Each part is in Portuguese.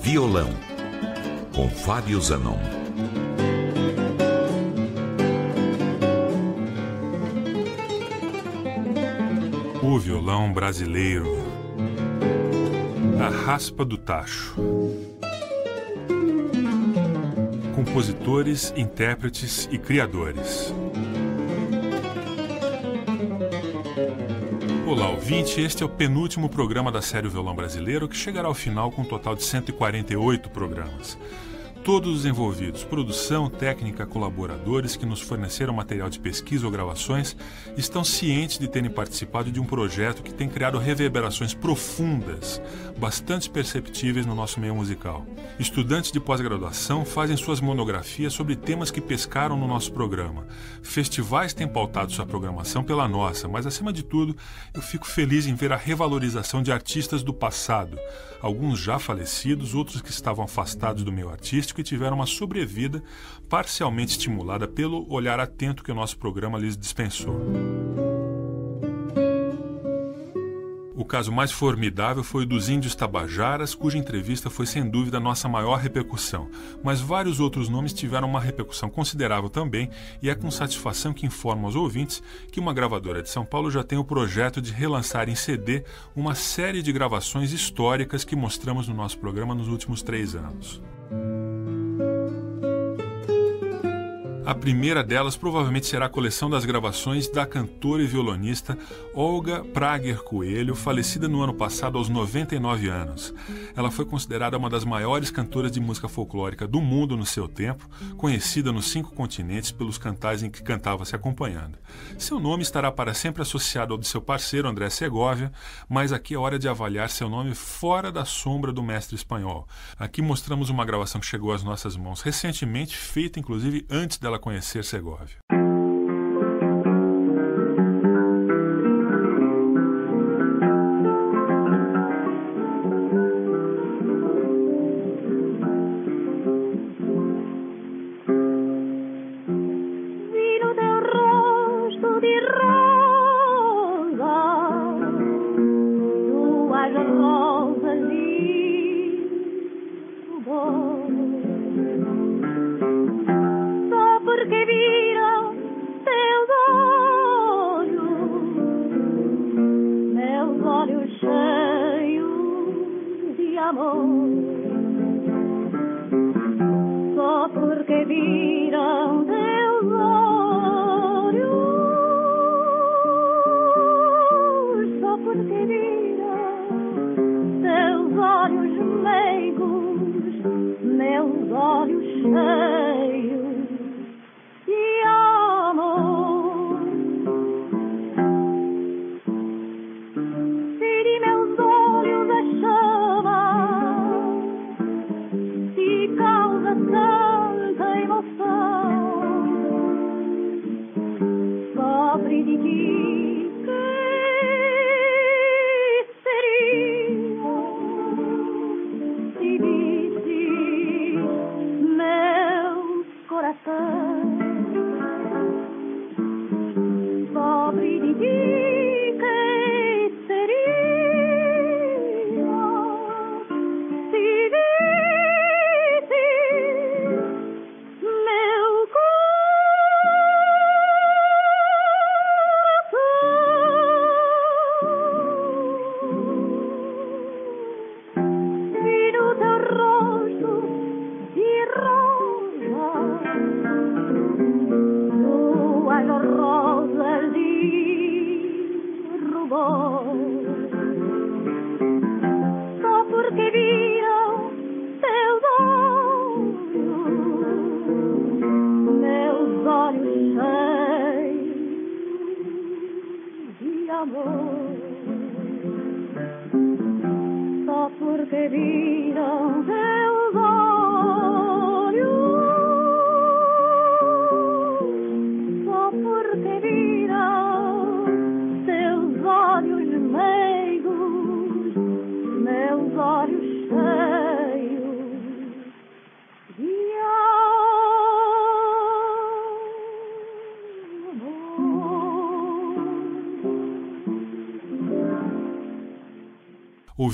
Violão, com Fábio Zanon. O violão brasileiro, a raspa do tacho. Compositores, intérpretes e criadores. Olá, ouvinte, este é o penúltimo programa da série Violão Brasileiro, que chegará ao final com um total de 148 programas. Todos os envolvidos, produção, técnica, colaboradores que nos forneceram material de pesquisa ou gravações, estão cientes de terem participado de um projeto que tem criado reverberações profundas, bastante perceptíveis no nosso meio musical. Estudantes de pós-graduação fazem suas monografias sobre temas que pescaram no nosso programa. Festivais têm pautado sua programação pela nossa, mas acima de tudo, eu fico feliz em ver a revalorização de artistas do passado, alguns já falecidos, outros que estavam afastados do meio artístico e tiveram uma sobrevida parcialmente estimulada pelo olhar atento que o nosso programa lhes dispensou. O caso mais formidável foi o dos Índios Tabajaras, cuja entrevista foi sem dúvida a nossa maior repercussão, mas vários outros nomes tiveram uma repercussão considerável também, e é com satisfação que informo aos ouvintes que uma gravadora de São Paulo já tem o projeto de relançar em CD uma série de gravações históricas que mostramos no nosso programa nos últimos 3 anos. A primeira delas provavelmente será a coleção das gravações da cantora e violonista Olga Prager Coelho, falecida no ano passado aos 99 anos. Ela foi considerada uma das maiores cantoras de música folclórica do mundo no seu tempo, conhecida nos 5 continentes pelos cantais em que cantava se acompanhando. Seu nome estará para sempre associado ao de seu parceiro André Segovia, mas aqui é hora de avaliar seu nome fora da sombra do mestre espanhol. Aqui mostramos uma gravação que chegou às nossas mãos recentemente, feita inclusive antes dela conhecer Segovia.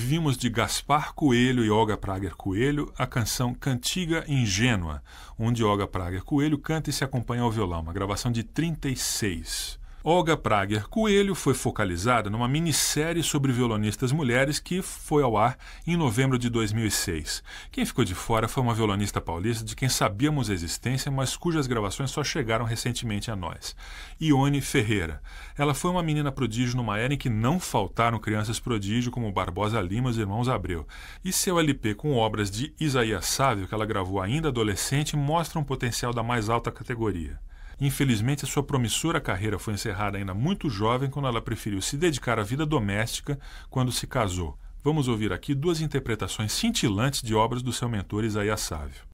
ouvimos de Gaspar Coelho e Olga Prager Coelho a canção Cantiga Ingênua, onde Olga Prager Coelho canta e se acompanha ao violão, uma gravação de 1936. Olga Prager Coelho foi focalizada numa minissérie sobre violonistas mulheres que foi ao ar em novembro de 2006. Quem ficou de fora foi uma violonista paulista de quem sabíamos a existência, mas cujas gravações só chegaram recentemente a nós. Ione Ferreira. Ela foi uma menina prodígio numa era em que não faltaram crianças prodígio como Barbosa Lima e os irmãos Abreu. E seu LP com obras de Isaías Sávio, que ela gravou ainda adolescente, mostra um potencial da mais alta categoria. Infelizmente, a sua promissora carreira foi encerrada ainda muito jovem, quando ela preferiu se dedicar à vida doméstica quando se casou. Vamos ouvir aqui duas interpretações cintilantes de obras do seu mentor Isaías Sávio.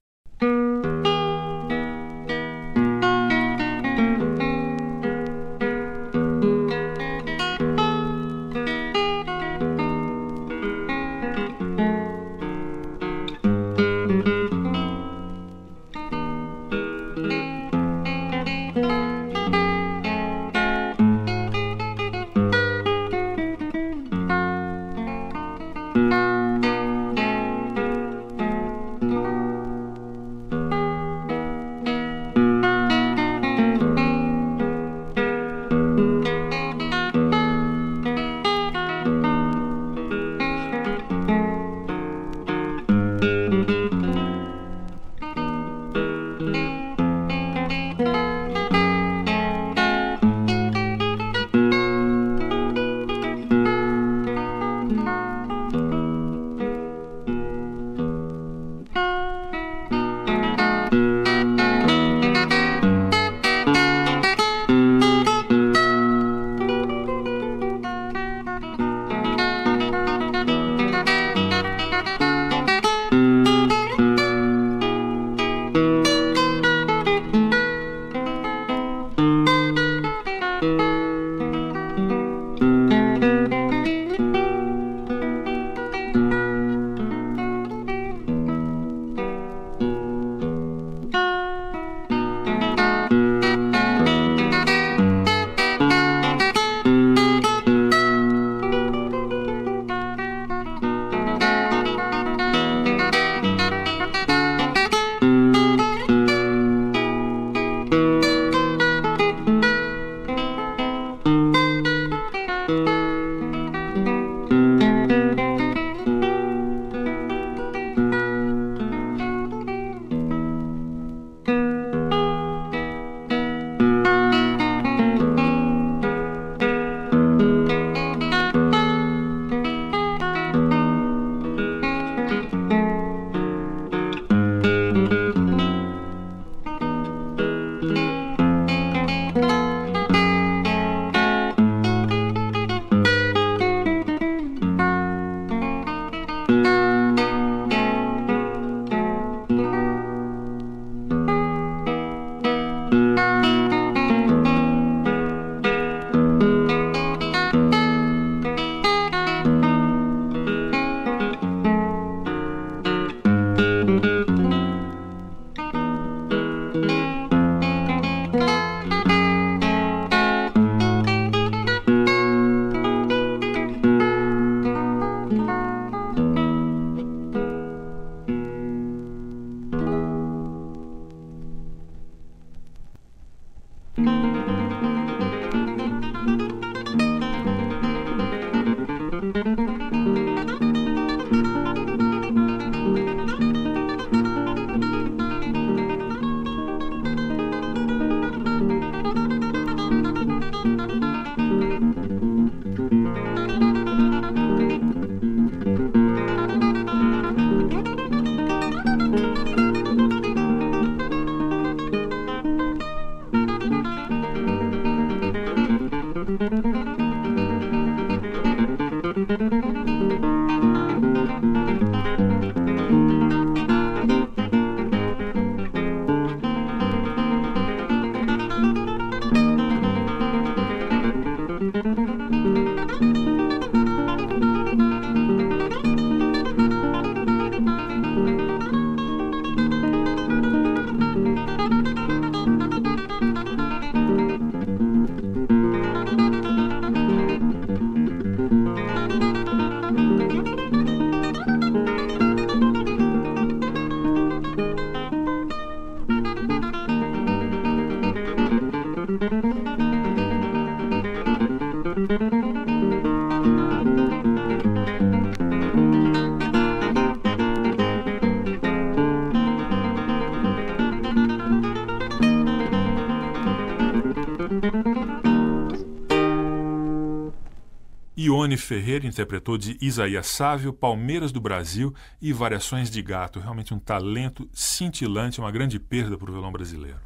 Ione Ferreira interpretou de Isaías Sávio, Palmeiras do Brasil e Variações de Gato. Realmente um talento cintilante, uma grande perda para o violão brasileiro.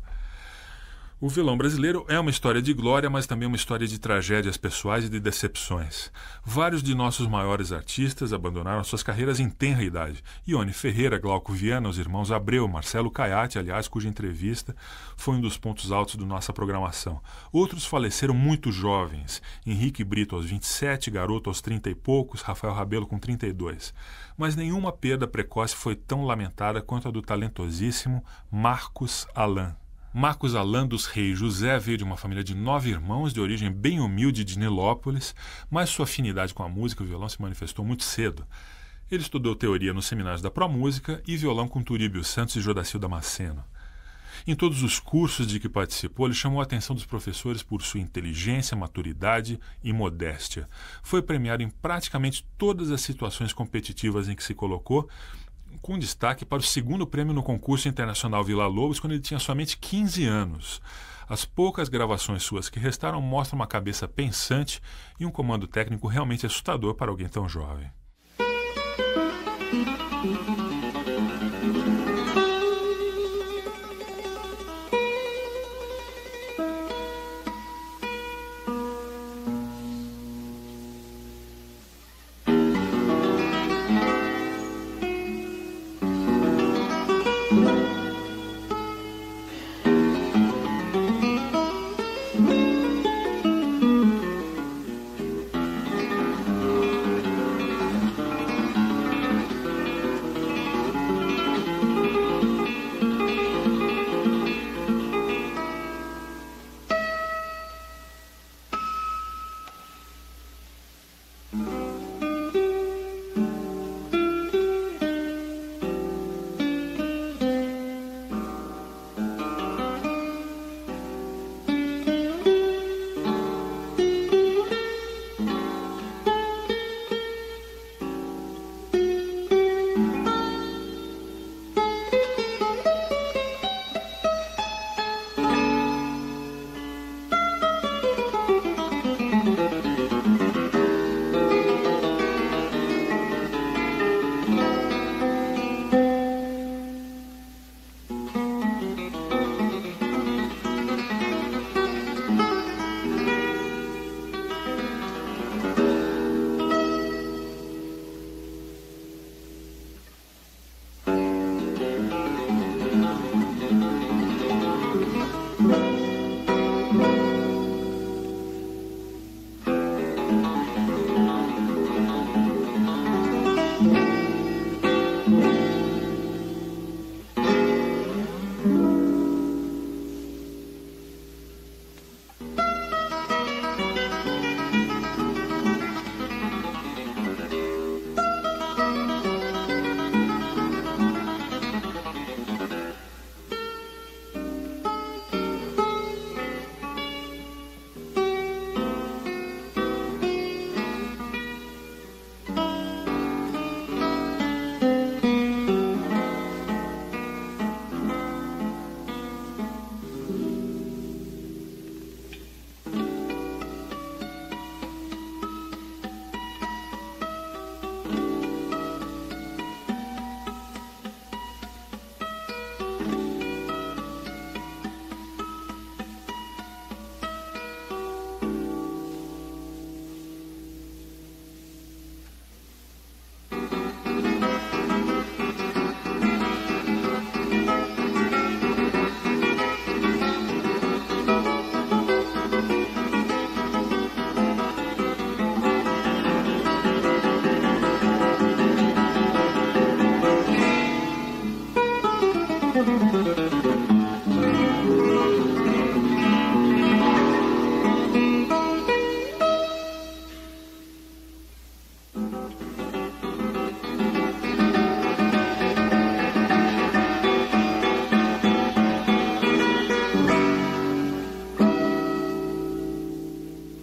O violão brasileiro é uma história de glória, mas também uma história de tragédias pessoais e de decepções. Vários de nossos maiores artistas abandonaram suas carreiras em tenra idade. Ione Ferreira, Glauco Viana, os irmãos Abreu, Marcelo Caiate, aliás, cuja entrevista foi um dos pontos altos da nossa programação. Outros faleceram muito jovens. Henrique Brito aos 27, Garoto aos 30 e poucos, Rafael Rabelo com 32. Mas nenhuma perda precoce foi tão lamentada quanto a do talentosíssimo Marcos Allan. Marcos Allan dos Reis José veio de uma família de 9 irmãos de origem bem humilde de Nilópolis, mas sua afinidade com a música e o violão se manifestou muito cedo. Ele estudou teoria nos seminários da Promúsica e violão com Turíbio Santos e Jodacil Damasceno. Em todos os cursos de que participou, ele chamou a atenção dos professores por sua inteligência, maturidade e modéstia. Foi premiado em praticamente todas as situações competitivas em que se colocou, com destaque para o segundo prêmio no concurso internacional Vila Lobos, quando ele tinha somente 15 anos. As poucas gravações suas que restaram mostram uma cabeça pensante e um comando técnico realmente assustador para alguém tão jovem.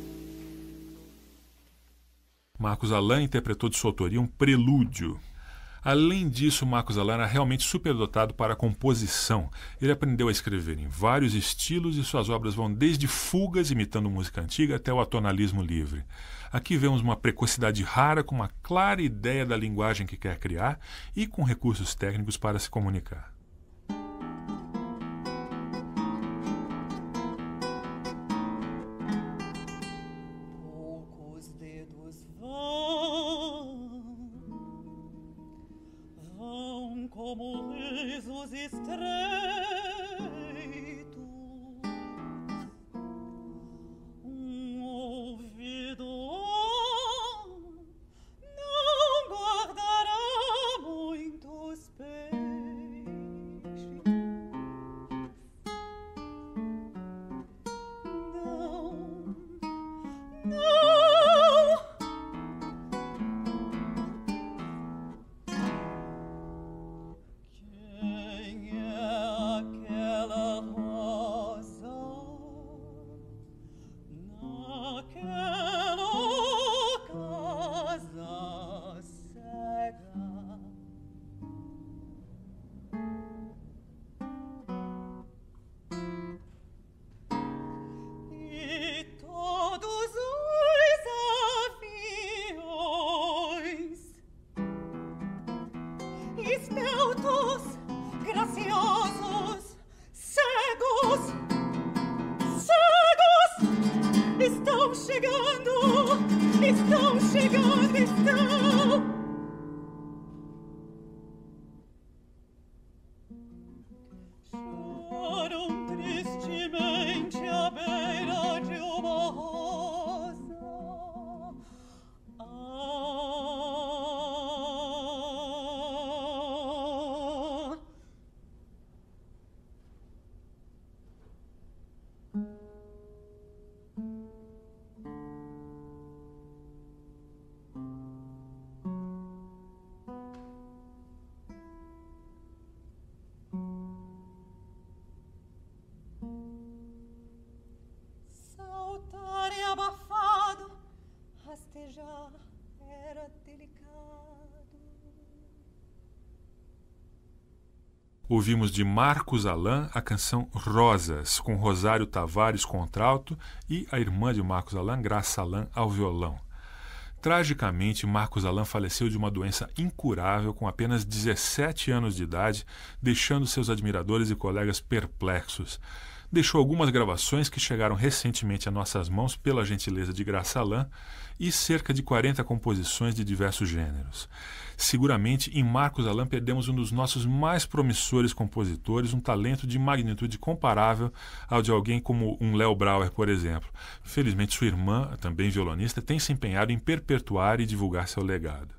Marcos Allan interpretou de sua autoria um prelúdio. Além disso, Marcos Allan era realmente superdotado para a composição. Ele aprendeu a escrever em vários estilos e suas obras vão desde fugas imitando música antiga até o atonalismo livre. Aqui vemos uma precocidade rara com uma clara ideia da linguagem que quer criar e com recursos técnicos para se comunicar. Como risos estreitos, ouvido não guardará muitos peixes. Esbeltos, graciosos, cegos, estão chegando, estão. Choram tristemente à beira de uma rosa. Saltar é abafado, rastejar era delicado. Ouvimos de Marcos Allan a canção Rosas, com Rosário Tavares contralto e a irmã de Marcos Allan, Graça Allan, ao violão. Tragicamente, Marcos Allan faleceu de uma doença incurável com apenas 17 anos de idade, deixando seus admiradores e colegas perplexos. Deixou algumas gravações que chegaram recentemente a nossas mãos pela gentileza de Graça Allan e cerca de 40 composições de diversos gêneros. Seguramente, em Marcos Allan perdemos um dos nossos mais promissores compositores, um talento de magnitude comparável ao de alguém como um Léo Brauer, por exemplo. Felizmente, sua irmã, também violonista, tem se empenhado em perpetuar e divulgar seu legado.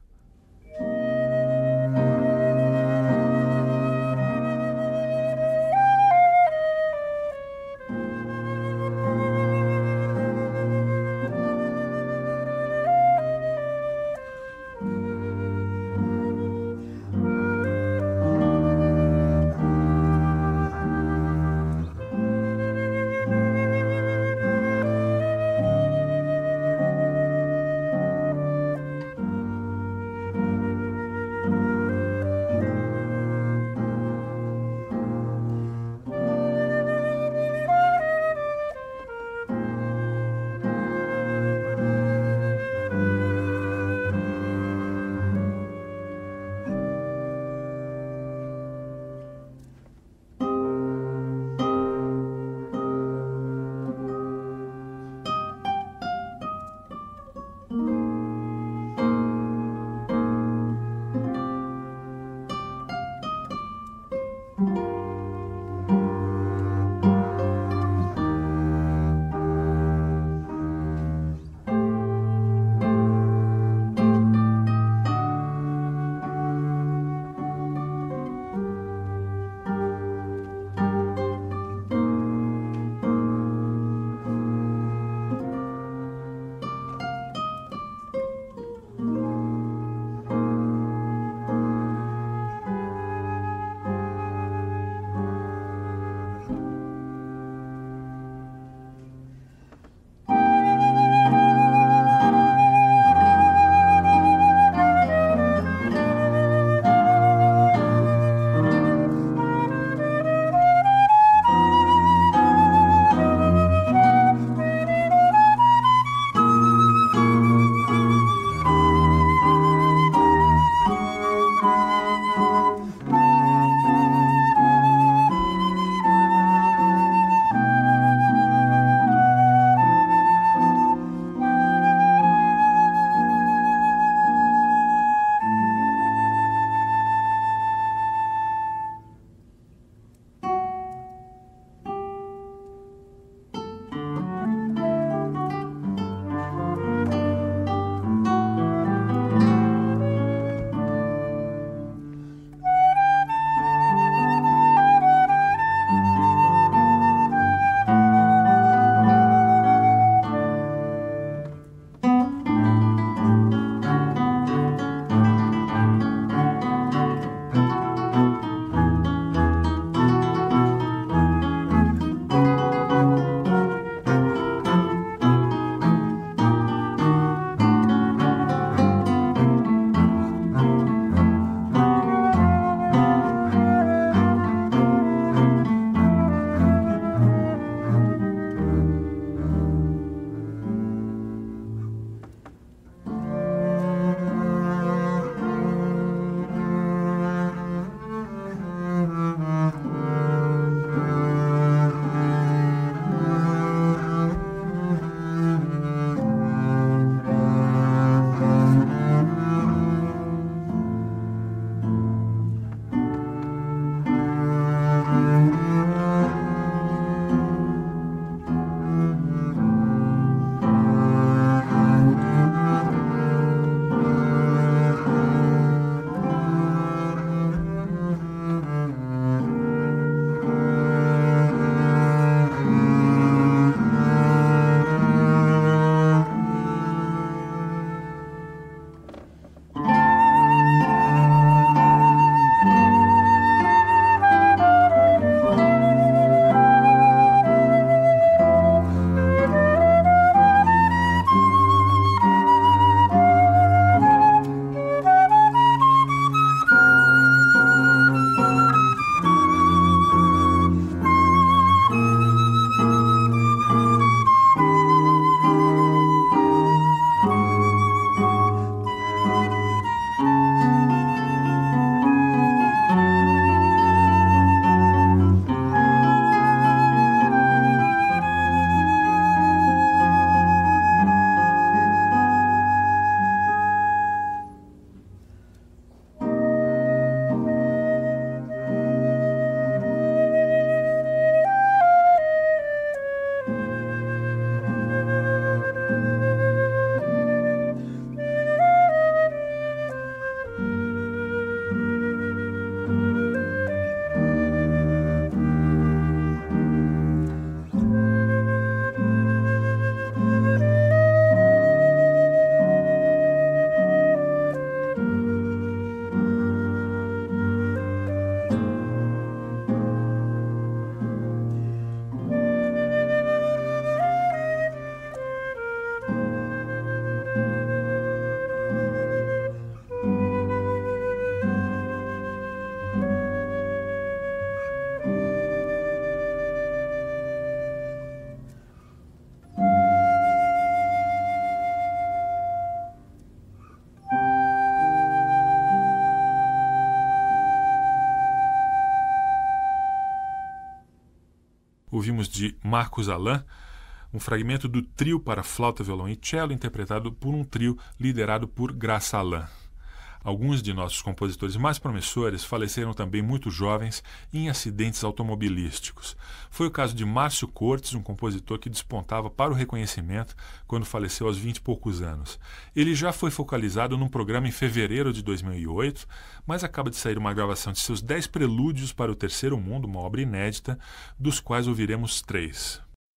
Ouvimos de Marcos Alain um fragmento do trio para flauta, violão e cello, interpretado por um trio liderado por Graça Alain. Alguns de nossos compositores mais promissores faleceram também muito jovens em acidentes automobilísticos. Foi o caso de Márcio Cortes, um compositor que despontava para o reconhecimento quando faleceu aos 20 e poucos anos. Ele já foi focalizado num programa em fevereiro de 2008, mas acaba de sair uma gravação de seus 10 prelúdios para o Terceiro Mundo, uma obra inédita, dos quais ouviremos 3.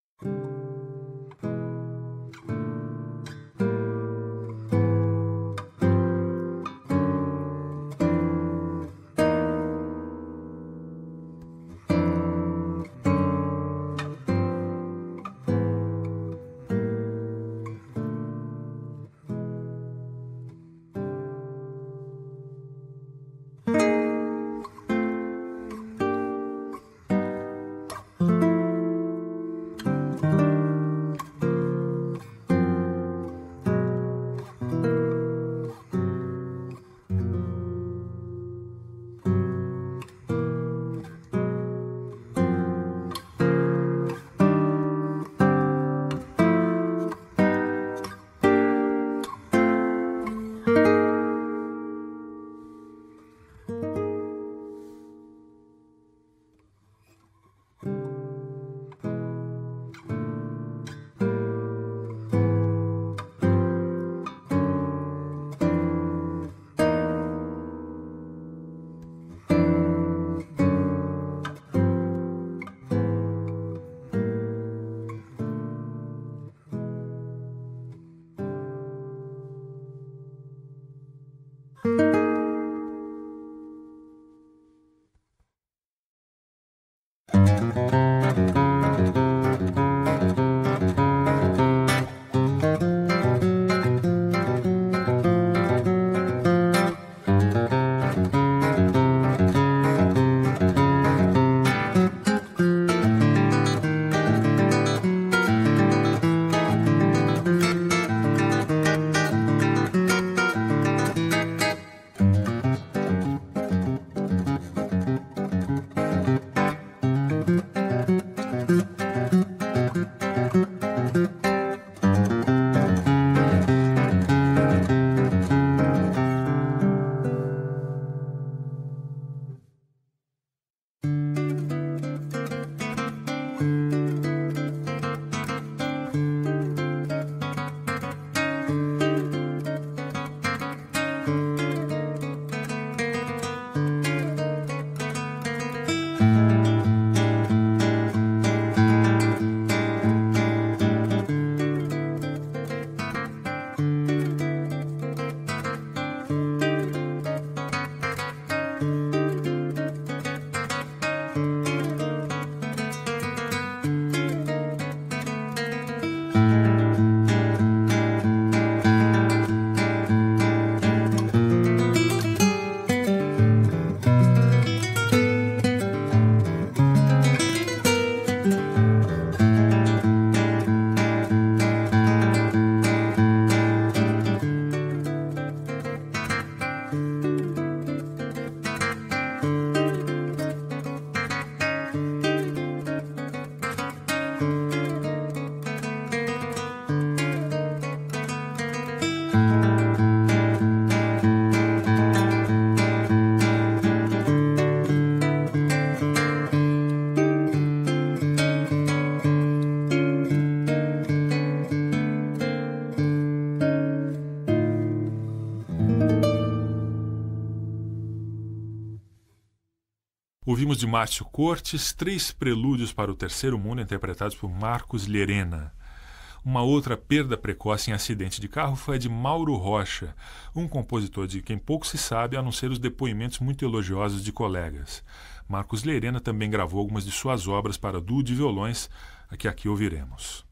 Ouvimos de Márcio Cortes 3 prelúdios para o Terceiro Mundo, interpretados por Marcos Llerena. Uma outra perda precoce em acidente de carro foi a de Mauro Rocha, um compositor de quem pouco se sabe, a não ser os depoimentos muito elogiosos de colegas. Marcos Llerena também gravou algumas de suas obras para duo de violões, que aqui ouviremos.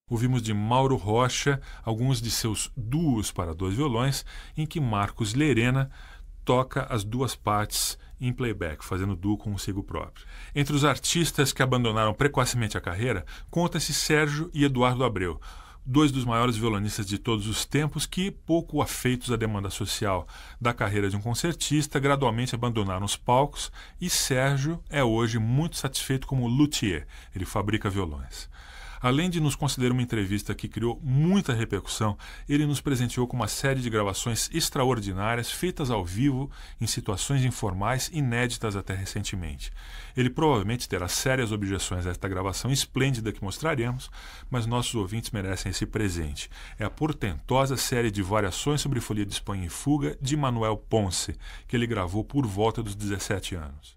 Ouvimos de Mauro Rocha alguns de seus duos para 2 violões, em que Marcos Llerena toca as 2 partes em playback, fazendo duo consigo próprio. Entre os artistas que abandonaram precocemente a carreira, conta-se Sérgio e Eduardo Abreu, 2 dos maiores violonistas de todos os tempos que, pouco afeitos à demanda social da carreira de um concertista, gradualmente abandonaram os palcos, e Sérgio é hoje muito satisfeito como luthier, ele fabrica violões. Além de nos conceder uma entrevista que criou muita repercussão, ele nos presenteou com uma série de gravações extraordinárias feitas ao vivo em situações informais inéditas até recentemente. Ele provavelmente terá sérias objeções a esta gravação esplêndida que mostraremos, mas nossos ouvintes merecem esse presente. É a portentosa série de variações sobre Folia de Espanha e Fuga de Manuel Ponce, que ele gravou por volta dos 17 anos.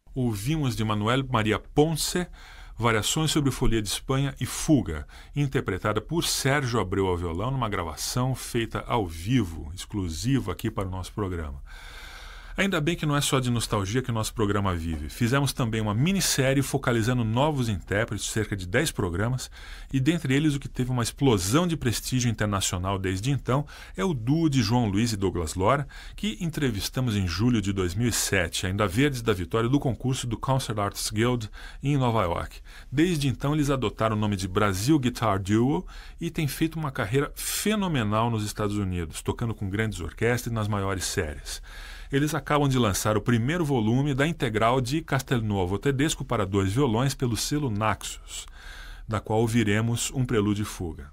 Ouvimos de Manuel Maria Ponce, Variações sobre Folia de Espanha e Fuga, interpretada por Sérgio Abreu ao violão numa gravação feita ao vivo, exclusiva aqui para o nosso programa. Ainda bem que não é só de nostalgia que o nosso programa vive. Fizemos também uma minissérie focalizando novos intérpretes, cerca de 10 programas, e dentre eles o que teve uma explosão de prestígio internacional desde então é o duo de João Luiz e Douglas Lora, que entrevistamos em julho de 2007, ainda verdes da vitória do concurso do Concert Artists Guild em Nova York. Desde então eles adotaram o nome de Brasil Guitar Duo e têm feito uma carreira fenomenal nos Estados Unidos, tocando com grandes orquestras nas maiores séries. Eles acabam de lançar o primeiro volume da integral de Castelnuovo Tedesco para 2 violões pelo selo Naxos, da qual ouviremos um prelúdio e fuga.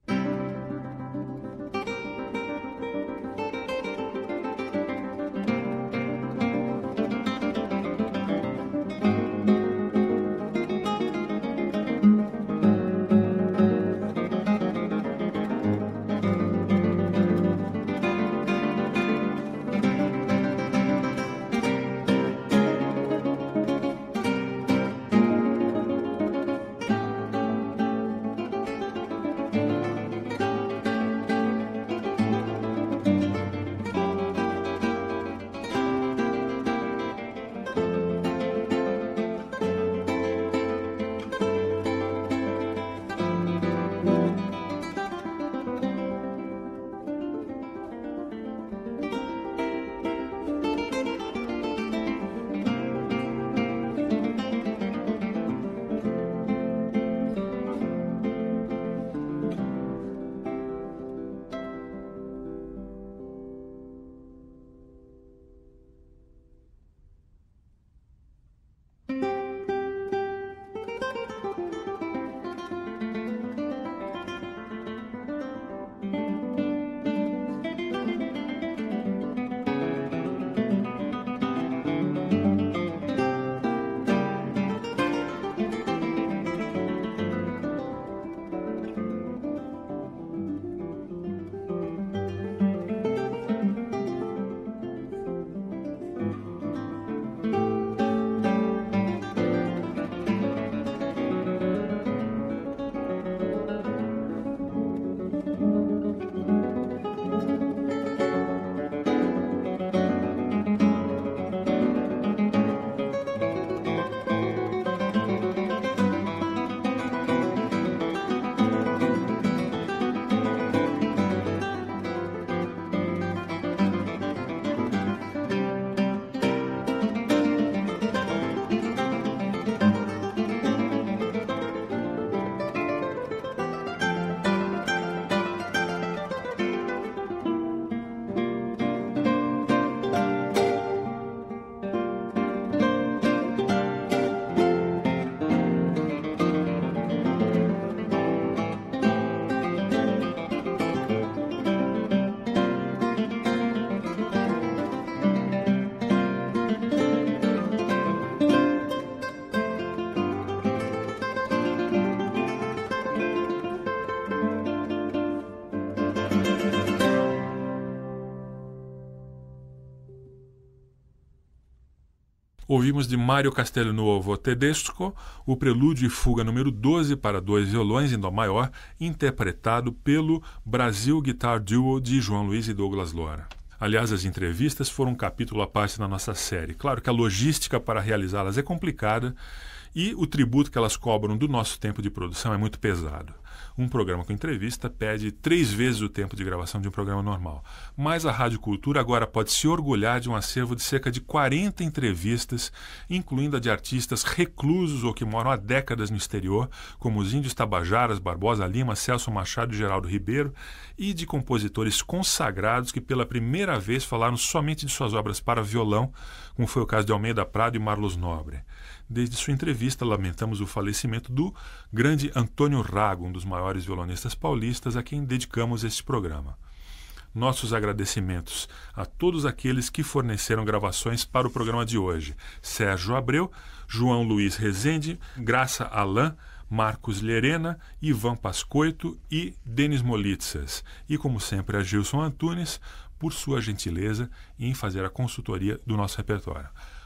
Ouvimos de Mário Castelnuovo Tedesco o prelúdio e fuga número 12 para 2 violões em dó maior, interpretado pelo Brasil Guitar Duo de João Luiz e Douglas Lora. Aliás, as entrevistas foram um capítulo à parte da nossa série. Claro que a logística para realizá-las é complicada e o tributo que elas cobram do nosso tempo de produção é muito pesado. Um programa com entrevista pede 3 vezes o tempo de gravação de um programa normal. Mas a Rádio Cultura agora pode se orgulhar de um acervo de cerca de 40 entrevistas, incluindo a de artistas reclusos ou que moram há décadas no exterior, como os índios Tabajaras, Barbosa Lima, Celso Machado e Geraldo Ribeiro, e de compositores consagrados que pela primeira vez falaram somente de suas obras para violão, como foi o caso de Almeida Prado e Marlos Nobre. Desde sua entrevista, lamentamos o falecimento do grande Antônio Rago, um dos maiores violonistas paulistas, a quem dedicamos este programa. Nossos agradecimentos a todos aqueles que forneceram gravações para o programa de hoje: Sérgio Abreu, João Luiz Rezende, Graça Alain, Marcos Llerena, Ivan Pascoito e Denis Molitsas. E, como sempre, a Gilson Antunes, por sua gentileza em fazer a consultoria do nosso repertório.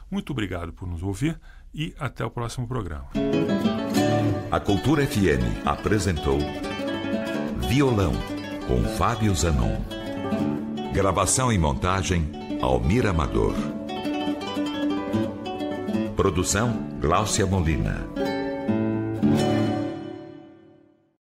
Muito obrigado por nos ouvir e até o próximo programa. A Cultura FM apresentou Violão, com Fábio Zanon. Gravação e montagem, Almir Amador. Produção, Gláucia Molina.